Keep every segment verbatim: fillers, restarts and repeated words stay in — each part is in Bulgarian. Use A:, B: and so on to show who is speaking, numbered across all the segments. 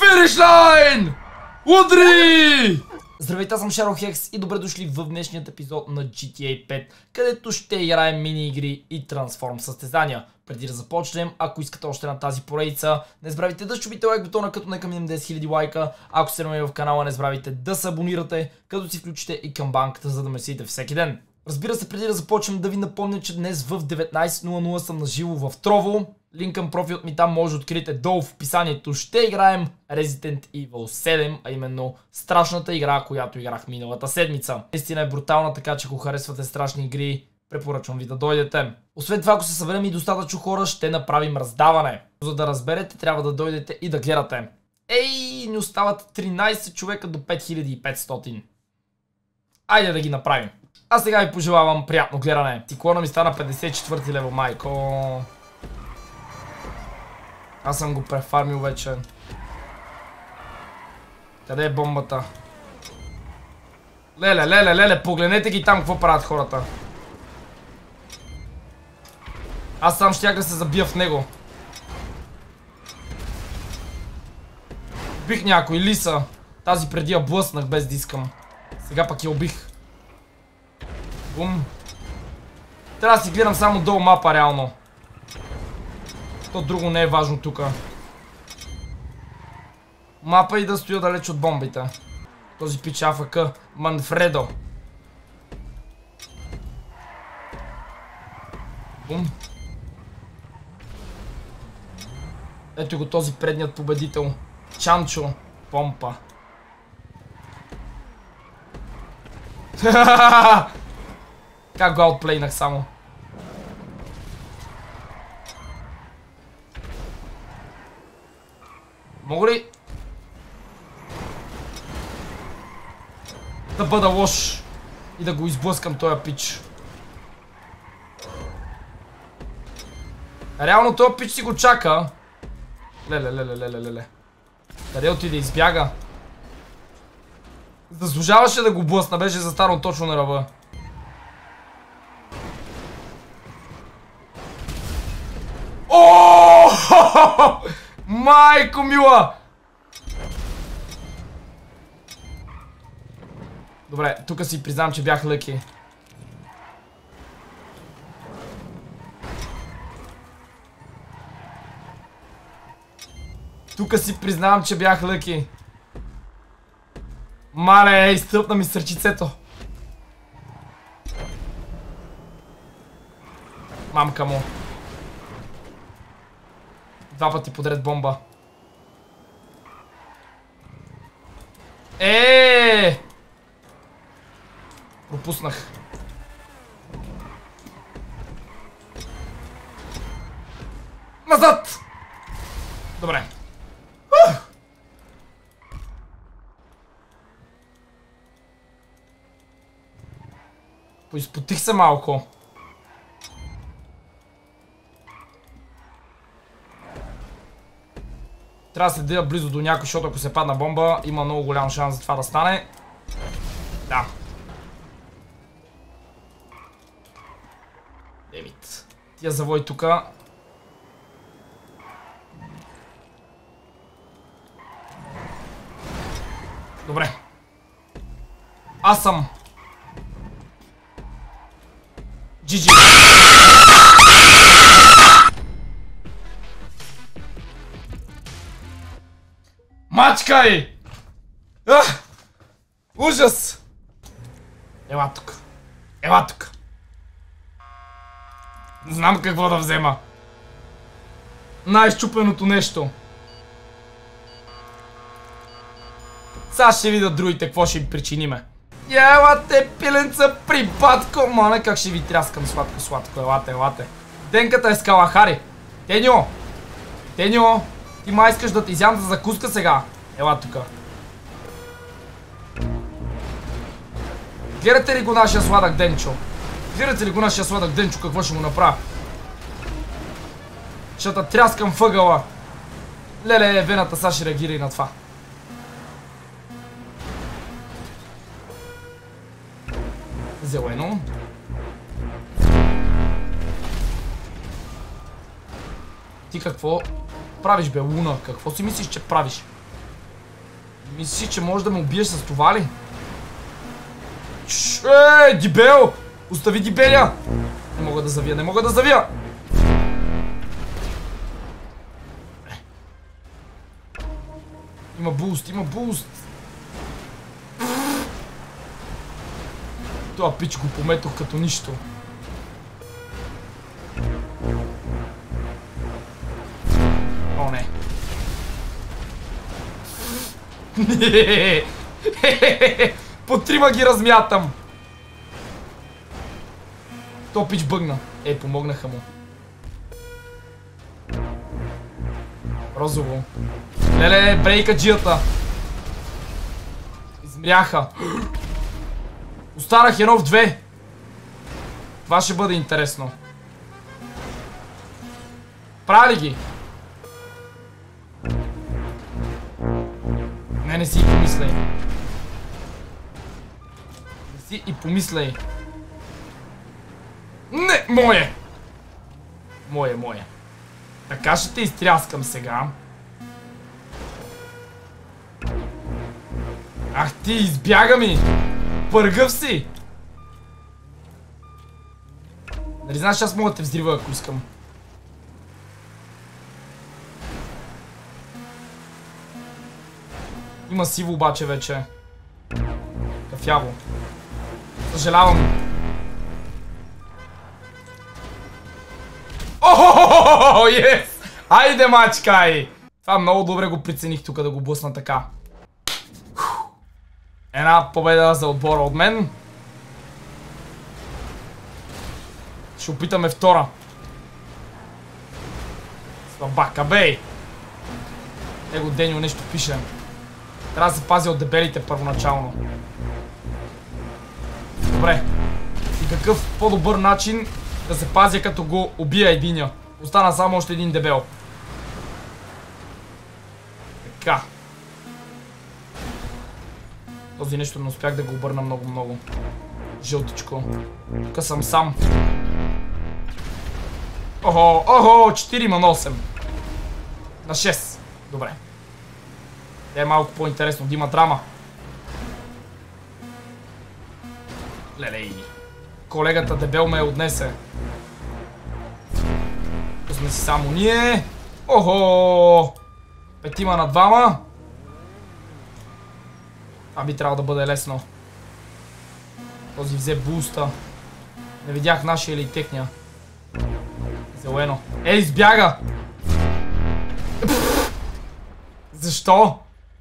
A: Финишлайн! Удри! Здравейте, аз съм Шарлхекс и добре дошли в днешният епизод на джи ти ей пет, където ще играем мини игри и трансформ състезания. Преди да започнем, ако искате още на тази поредица, не забравяйте да щупите лайк бутона, като нека минем десет хиляди лайка. Ако сте нови в канала, не забравяйте да се абонирате, като си включите и камбанката, за да ме следите всеки ден. Разбира се, преди да започнем, да ви напомня, че днес в деветнайсет нула нула съм наживо в Трово. Линк към профилът ми там може да откриете долу в описанието. Ще играем Resident Evil седем, а именно страшната игра, която играх миналата седмица. Наистина е брутална, така че ако харесвате страшни игри, препоръчвам ви да дойдете. Освен това, ако се съберем и достатъчно хора, ще направим раздаване. За да разберете, трябва да дойдете и да гледате. Ей, ни остават тринайсет човека до пет хиляди и петстотин. Айде да ги направим. А сега ви пожелавам приятно гледане. Циклона ми стана петдесет и четвърти левел, майко. Аз съм го префармил вече. Къде е бомбата? Леле, леле, леле, погледнете ги там, какво правят хората. Аз сам щях да се забия в него. Убих някой, лиса. Тази преди я блъснах без да искам. Сега пък я убих. Бум. Трябва да си гледам само долу мапа, реално. То друго не е важно тука. Мапа и да стоя далеч от бомбите. Този пич АФК. Манфредо. Бум. Ето го този предният победител. Чанчо. Помпа. Как го аутплейнах само. Мога ли да бъда лош и да го изблъскам този пич? Реално този пич си го чака. Леле, леле, леле, леле. Къде отиде? Избяга. Заслужаваше да го блъсна, беше застанал точно на ръба. О! Майко мила! Добре, тук си признавам, че бях лъки. Тук си признавам, че бях лъки. Мале, изтръпна ми сърчицето. Мамка му. Два пъти подред бомба. Еее! Пропуснах. Назад! Добре. Поизпотих се малко. Трябва да се седя близо до някой, защото ако се падна бомба, има много голям шанс за това да стане. Да. Демит. Тия завой тука. Добре. Аз съм. джи джи. Мачкай! Ах! Ужас! Ела тук. Ела тук. Не знам какво да взема. Най-щупеното нещо. Сега ще видят другите какво ще им причиниме. Елате, пиленца, припадко! Мале, как ще ви тряскам сладко-сладко. Елате, елате. Денката е с Калахари. Теньо! Теньо! Ти ма искаш да ти изям за закуска сега. Ела тука. Гледате ли го нашия сладък Денчо? Гледате ли го нашия сладък Денчо? Какво ще му направя? Ще те тряскам въгъла. Леле, вената са ще реагира и на това. Зелено. Ти какво правиш, бе, Луна? Какво си мислиш, че правиш? Мислиш, че можеш да ме убиеш с това ли? Е, дебел! Остави дебеля! Не мога да завия, не мога да завия! Има буст, има буст! Това пич го пометох като нищо. О, не. По трима ги размятам. То пич бъгна. Е, помогнаха му. Розово. Леле, брейка джията. Измряха. Останах едно в две. Това ще бъде интересно. Прави ги. Не, не си и помисляй. Не си и помисляй. Не, мое! Мое, мое. Така ще те изтряскам сега. Ах ти, избяга ми! Пъргъв си! Нали знаеш, аз мога да те взрива, ако искам. Има сиво обаче вече. Кафяво. Съжалявам. Охо, ес! Айде, мачкай! Това много добре го прицених тук да го блъсна така. Една победа за отбора от мен. Ще опитаме втора. Слабака, бей! Его Денио нещо пише. Трябва да се пазя от дебелите първоначално. Добре. И какъв по-добър начин да се пазя като го убия единия. Остана само още един дебел. Така. Този нещо не успях да го обърна много-много. Жълтичко. Тук съм сам. Охо, охо, четири на осем. На шест. Добре. Е малко по-интересно да има драма. Лелей. Колегата дебел ме отнесе. Тук сме си само ние. Охо! Петима на двама. Това би трябвало да бъде лесно. Този взе буста. Не видях нашия или техния. Зелено. Е, избяга! Защо?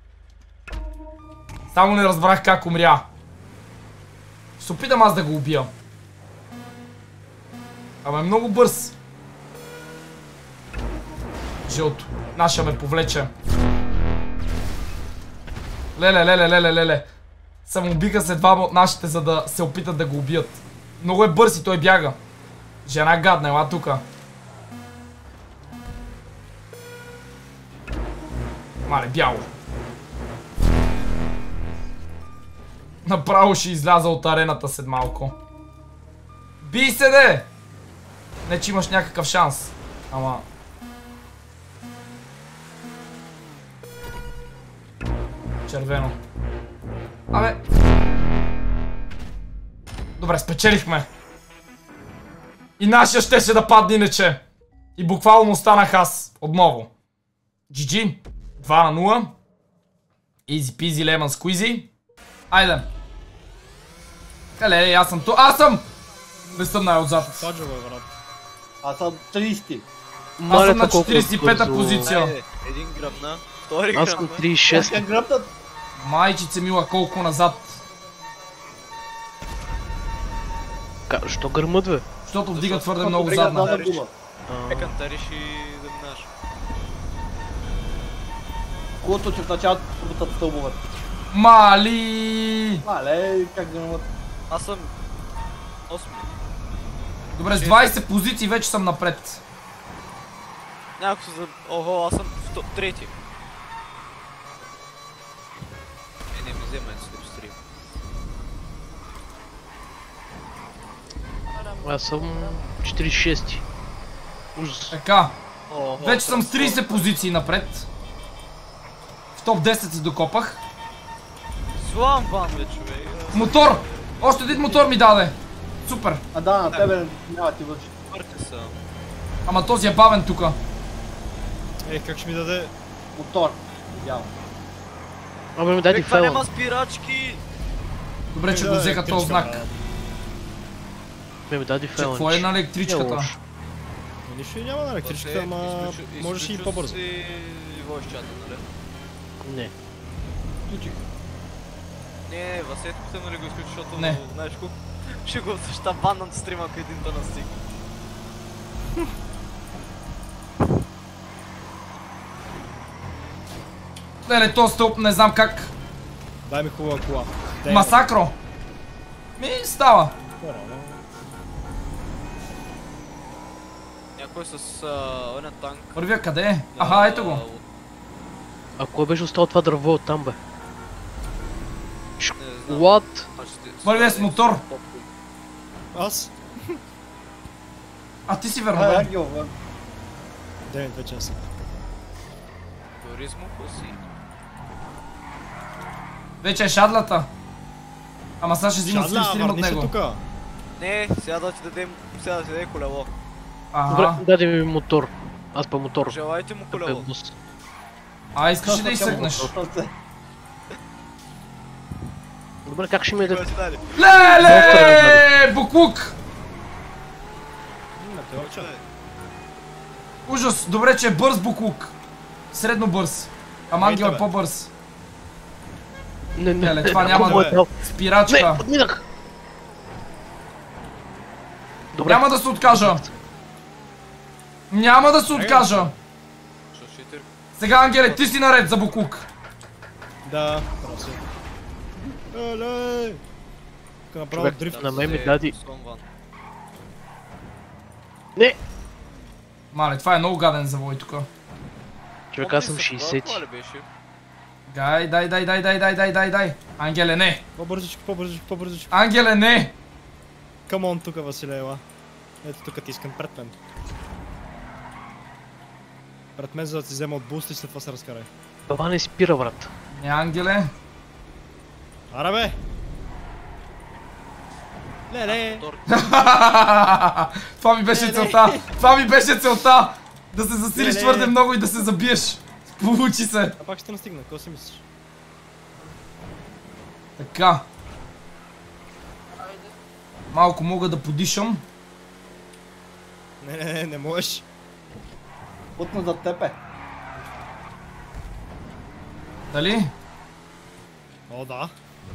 A: Само не разбрах как умря. Ще се опитам аз да го убия. Ама е много бърз. Жълто. Наша ме повлече. Леле, леле, леле, леле. Самоубиха се двама от нашите, за да се опитат да го убият. Много е бърз и той бяга. Жена гадна, ела тука. Мале, бяло. Направо ще изляза от арената след малко. Бий се, де! Не, че имаш някакъв шанс. Ама... червено. Абе... Добре, спечелихме. И нашия щеше да падне иначе. И буквално останах аз. Отново. джи джи. два на нула. Easy peasy lemon squeezy. Айде. Кале, аз съм то. Аз съм! Не съм най-отзад.
B: Аз съм трийсети.
A: Аз съм на четирийсет и пета позиция.
C: Един гръбна, втори
D: Аз съм
C: гръбна.
D: трийсет и шест.
B: Как гръбнат?
A: Майчице мила, колко назад.
D: Ка- Що гърмат, бе?
A: Защото вдига твърде
B: Защото
A: много
B: брега
A: задна.
B: да губа.
C: Екан тариш и дъбнаш.
B: Хубавото, че в началото пробутат стълбовете.
A: Мали!
B: Мале, как гръмат?
C: Аз съм... осми.
A: Добре, с двайсет позиции вече съм напред.
C: Някакво се за... Охо, аз съм сто... трети. Е, не ми взема слепстрим.
D: Аз съм четирийсет и шести. Ужас.
A: Така,
C: Охо,
A: вече съм с трийсет позиции напред. В топ десет се докопах.
C: Слам ван, бе, човек.
A: Мотор! Още един мотор ми даде. Супер.
B: А да, на тебе няма ти върши.
C: Върте са.
A: Ама този е бавен тука.
E: Е, как ще ми даде?
B: Мотор. Видявам.
D: Абе ми дай
C: Бе, това
D: дефелън.
C: няма спирачки.
A: Добре, че го взеха този знак.
D: Бе ми дай
A: Че
D: дефелън.
A: какво е на електричката?
E: Нищо и няма на електричката, ама можеш и по-бързо.
C: И voice чата, нали?
D: Не.
E: Включих.
C: Не, Васетко се нали го изключи, защото
A: Не.
C: знаеш колко ще го съща баннат стрима, ако един тъна стиг.
A: Леле, този стълб не знам как.
E: Дай ми хубава кола. Дай ми.
A: Масакро. Ми става.
E: Нормално.
C: Някой с а, оня танк.
A: Вървя къде е? Аха, ето го.
C: а,
D: А кой беше оставил това дърво от там, бе?
C: Не знам.
D: What?
C: А, ще-
A: Вървя с мотор.
E: Аз?
A: А ти си
B: Ай,
A: верно, бе.
B: Ангел, бе.
E: Дай ми две часа.
C: Туризмо си.
A: Вече е шадлата. Ама сега ще взима
E: Шадла,
A: стрим от
E: върни се
A: него.
E: тука.
C: Не, сега да ти дадем, сега да ти даде колело.
D: Добре,
A: Ага.
D: даде ми мотор. Аз па мотор.
C: Желайте му
D: Бе,
C: колело.
D: бус.
A: А, искаш ли да изсъкнеш?
D: Добре, как ще ми
C: Кой
D: да...
C: си дали?
A: Леле! Буклук!
E: М, те оча.
A: Ужас! Добре, че е бърз буклук. Средно бърз. Ама Ангел е
E: бе.
A: по-бърз.
D: Не, не,
A: Леле, това
D: не,
A: няма
D: хубаво
A: да-
D: е дал. Не,
A: Спирачка.
D: подминах! Добре.
A: Няма да се откажа. Няма да се откажа.
C: Шашитър.
A: Сега, Ангеле, ти си наред за буклук.
E: Да, прав си. Еле! Тук направо
D: Човек,
E: дрифт.
D: на мен ми
C: Е,
D: даде...
C: слам ван.
D: Не!
A: Мале, това е много гаден завой тука.
D: Човек, аз съм
C: Помни се, кола-
D: шейсет.
C: кола ли беше?
A: Дай, дай, дай, дай, дай, дай, дай, дай, дай. Ангеле, не.
E: По-бързичко, по-бързичко, по-бързичко.
A: Ангеле, не.
E: Камон тука, Василе, ела. Ето тук ти искам пред мен. Пред мен, за да ти взема от буст и след това се разкарай.
D: Това не спира, брат.
A: Не, Ангеле.
E: Ара бе! Леле!
C: Мотор.
A: Това ми беше целта. Това ми беше целта. Да се засилиш
E: Не, не.
A: твърде много и да се забиеш. Получи се.
E: А пак ще настигна, какво си мислиш?
A: Така. Малко мога да подишам.
E: Не, не, не, не можеш.
B: Путна за тебе.
A: Дали?
E: О, да.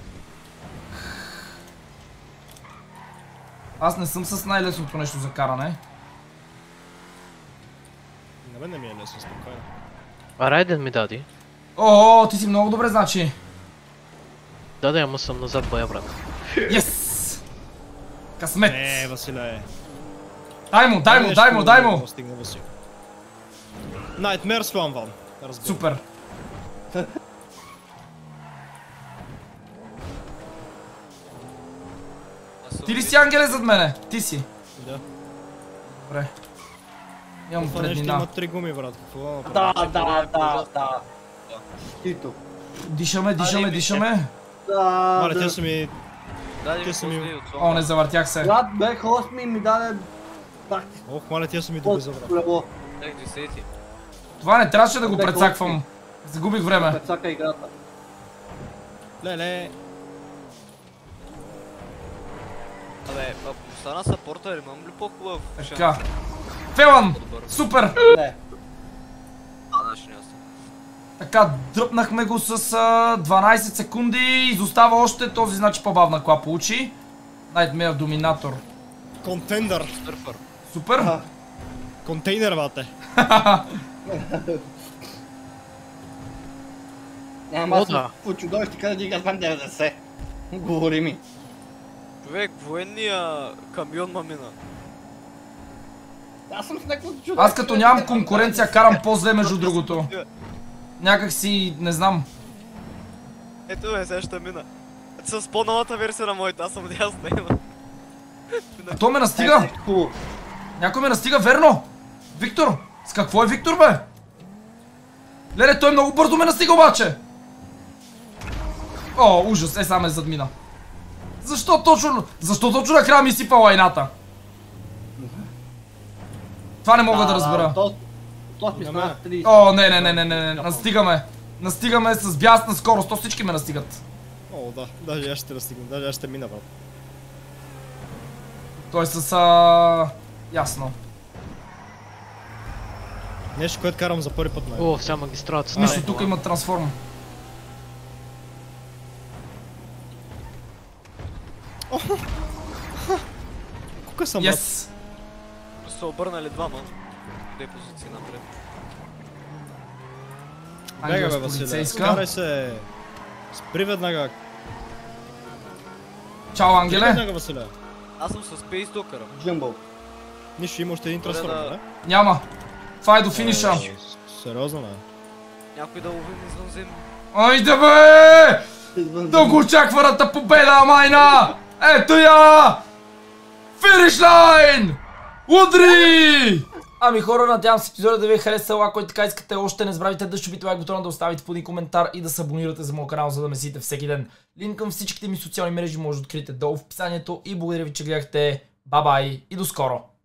A: Аз не съм с най-лесното нещо за каране.
E: На мен не ми е лесно, спокойно.
D: А Райден ми даде.
A: О, ти си много добре, значи.
D: Да, да, ама съм назад, боя, брат.
A: Йес! Късмет!
E: Не, Василе.
A: Дай му, дай му, дай му, дай му!
E: Nightmare Swan Van. Разбира.
A: Супер!
C: Аз съм
A: Ти ли
C: ви-
A: си, Ангеле, зад мене? Ти си.
E: Да.
A: Добре. Имам
E: Това нещо
A: преднина.
E: има три гуми, брат. Какво да направим?
B: Да, да, да, да. Тито.
A: Дишаме, дишаме,
C: Али,
A: дишаме.
B: Да,
E: Мале,
B: да.
E: те са ми...
C: Даде
E: Те
C: ми
E: са ми-
C: после от слам
A: О,
C: ван.
A: не завъртях се.
B: Брат, бе, хост ми ми даде практика.
E: Ох, мале, те са ми
B: От
E: добри за брат.
B: колело.
C: Дай десети.
A: Това не трябваше да го
B: Бе,
A: прецаквам. Загубих време.
B: Прецака играта.
E: Леле.
C: Абе, ако остана саппорта, имам ли по-хубав шанс?
A: Така. Фелан!
C: По-добър.
A: Супер!
B: Не.
C: А, значи не аз.
A: Така, дръпнахме го с а, дванайсет секунди. Изостава още, този значи по-бавна кола получи. Nightmare Dominator.
E: Контендър.
C: Сърфър.
A: Супер!
B: Аха.
E: Контейнер, бате.
B: Няма
D: О,
B: аз
D: да.
B: по чудовище, къде дига знам деветдесет. Говори ми.
C: Човек, военния камион ма мина.
B: Аз съм с някакво чудовище.
A: Аз като нямам конкуренция, карам по-зле между другото. Някак си, не знам.
C: Ето е, сега ще мина. С по-новата версия на моята, аз съм дясна има.
A: А то ме настига!
B: Хубаво.
A: Някой ме настига, верно! Виктор! С какво е Виктор, бе? Леле, той много бързо ме настига обаче! О, ужас, е само ме задмина. Защо точно, защо точно накрая ми сипа лайната? Това не мога да разбера.
B: То, то ми стана трийсет.
A: О, не, не, не, не, не, не, настигаме. Настигаме с бясна скорост, то всички ме настигат.
E: О, да, даже аз ще настигна, даже аз ще мина, брат.
A: Той е с... А... Ясно.
E: Нещо, което карам за първи път, най.
D: О, вся магистрата.
A: Нищо, тук има трансформ.
E: Кука съм, брат.
A: Yes.
C: Се обърнали двама. Две позиции напред.
E: Бега,
A: Ангел
E: бе,
A: с
E: Василе.
A: полицейска.
E: Скарай се. Спри веднага.
A: Чао,
E: Спри
A: Ангеле.
E: веднага, Василе.
C: Аз съм с Space Docker.
B: Джимбъл.
E: Нищо, има още един
C: Добре,
E: трансформер,
C: да.
E: не?
A: Няма. Това е до финиша.
E: Е, сериозно, не?
C: Някой да ловим извънземни.
A: Айде бе! Дълго очакваната победа, майна! Ето я! Финиш лайн! Удри! Ами хора, надявам се епизода да ви е харесал. Ако и така искате още, не забравяйте да щупите лайк бутона, да оставите под един коментар и да се абонирате за моят канал, за да ме следите всеки ден. Линк към всичките ми социални мрежи може да откриете долу в описанието и благодаря ви, че гледахте. Бай-бай и до скоро!